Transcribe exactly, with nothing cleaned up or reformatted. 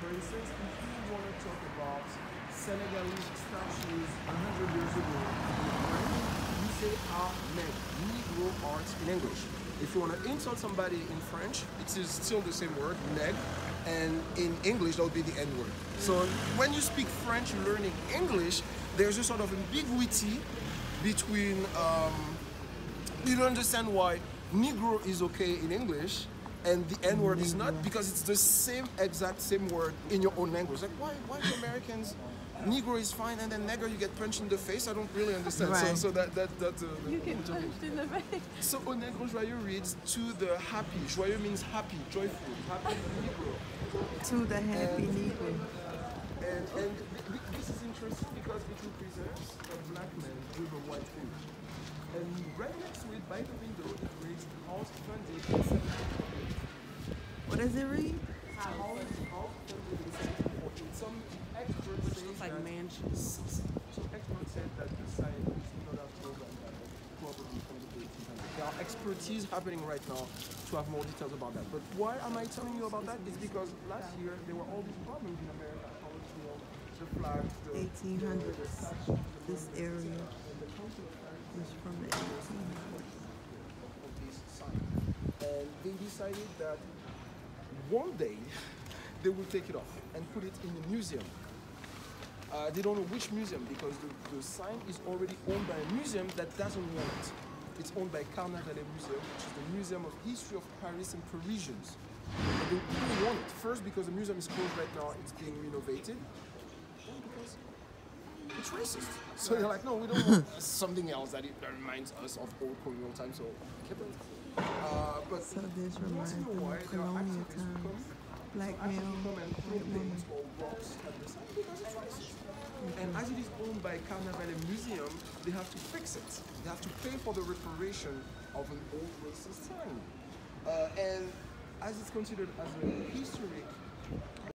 For instance, if you want to talk about Senegalese statues one hundred years ago in French, you say Ahmed, Negro art in English. If you want to insult somebody in French, it is still the same word, neg, and in English that would be the N word. So when you speak French, you're learning English, there's a sort of ambiguity between, um, you don't understand why Negro is okay in English and the N word is not, because it's the same exact same word in your own language. Like, why, why do Americans, Negro is fine, and then negro you get punched in the face? I don't really understand. Right. So, so that that that. Uh, You get punched in the face. So, au negro joyeux reads to the happy. Joyeux means happy, joyful, happy Negro. To the happy Negro. And, and th th this is interesting because it represents a black man with a white image. And right next to it, by the window, it reads house funded in seventeen forty-eight. What does it read? House funded in seventeen forty-eight. Some experts Which say looks like that mansions. Some experts said that this site is not a program that was probably from the eighteen hundreds. There are expertise happening right now to have more details about that. But why am I telling you about that? It's because last year there were all these problems in America. The flags, the eighteen hundreds. the statues, the This area and the Council of Paris is from the eighteen hundreds. of this site. And they decided that one day they will take it off and put it in a museum. Uh, they don't know which museum because the, the sign is already owned by a museum that doesn't want it. It's owned by Carnavalet Museum, which is the Museum of History of Paris and Parisians. And they don't want it. First, because the museum is closed right now, it's being renovated. And because it's racist. So they're like, no, we don't want something else that, it, that reminds us of old colonial times. So keep it. Uh, but So this once reminds in a them while, of there are colonial activists who come, times. Black actually male, come and throw white woman. things or rocks at the site because it's racist. And as it is owned by Carnavalet Museum, they have to fix it. They have to pay for the reparation of an old racist sign. Uh, and as it's considered as a historic